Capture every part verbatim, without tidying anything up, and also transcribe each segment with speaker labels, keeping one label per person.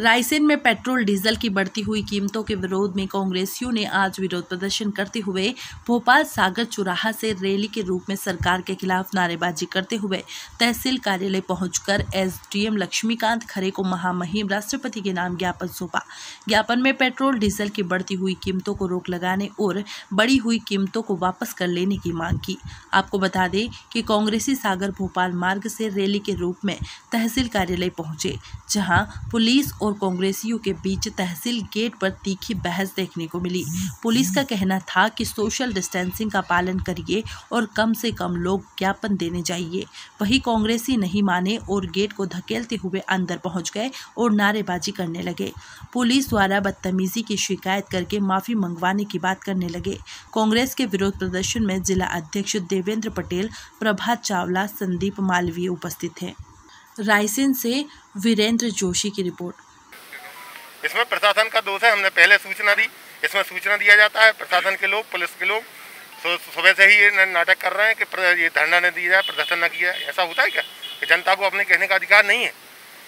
Speaker 1: रायसेन में petrol diesel की बढ़ती हुई कीमतों के विरोध में कांग्रेसियों ने आज विरोध प्रदर्शन करते हुए भोपाल सागर चौराहा से रैली के रूप में सरकार के खिलाफ नारेबाजी करते हुए तहसील कार्यालय पहुंचकर एसडीएम लक्ष्मीकांत खरे को महामहिम राष्ट्रपति के नाम ज्ञापन सौंपा। ज्ञापन में पेट्रोल डीजल की बढ़ती हुई कीमतों को रोक लगाने और बढ़ी हुई कीमतों को वापस कर लेने की मांग की। आपको बता दें कि कांग्रेसी सागर भोपाल मार्ग से रैली के रूप में तहसील कार्यालय पहुंचे, जहां पुलिस और कांग्रेसियों के बीच तहसील गेट पर तीखी बहस देखने को मिली। पुलिस का कहना था कि सोशल डिस्टेंसिंग का पालन करिए और कम से कम लोग ज्ञापन देने जाइए। वहीं कांग्रेसी नहीं माने और गेट को धकेलते हुए अंदर पहुंच गए और नारेबाजी करने लगे। पुलिस द्वारा बदतमीजी की शिकायत करके माफी मंगवाने की बात करने लगे। कांग्रेस के विरोध प्रदर्शन में जिला अध्यक्ष देवेंद्र पटेल, प्रभात चावला, संदीप मालवीय उपस्थित हैं। रायसेन से वीरेंद्र जोशी की रिपोर्ट।
Speaker 2: इसमें प्रशासन का दोष है। हमने पहले सूचना दी, इसमें सूचना दिया जाता है। प्रशासन के लोग, पुलिस के लोग सुबह से ही ये नाटक कर रहे हैं कि ये धरना न दिया जाए, प्रदर्शन न किया जाए। ऐसा होता है क्या कि जनता को अपने कहने का अधिकार नहीं है?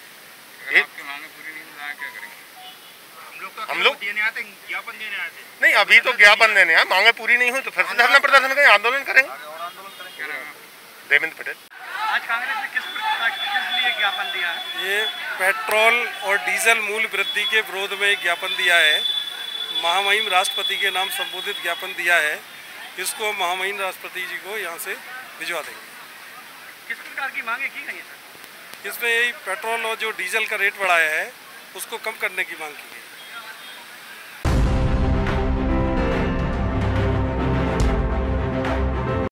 Speaker 2: हम लोग ज्ञापन देने आते नहीं, अभी तो ज्ञापन देने आए। मांगे पूरी नहीं हुई तो फिर से धरना प्रदर्शन करेंगे, आंदोलन करेंगे। देवेंद्र पटेल।
Speaker 3: आज कांग्रेस ने किस किस लिए ज्ञापन दिया है?
Speaker 4: ये पेट्रोल और डीजल मूल्य वृद्धि के विरोध में ज्ञापन दिया है। महामहिम राष्ट्रपति के नाम संबोधित ज्ञापन दिया है। इसको महामहिम राष्ट्रपति जी को यहाँ से भिजवा देंगे।
Speaker 3: किस प्रकार की मांगे की गई है सर?
Speaker 4: इसमें यही पेट्रोल और जो डीजल का रेट बढ़ाया है उसको कम करने की मांग की।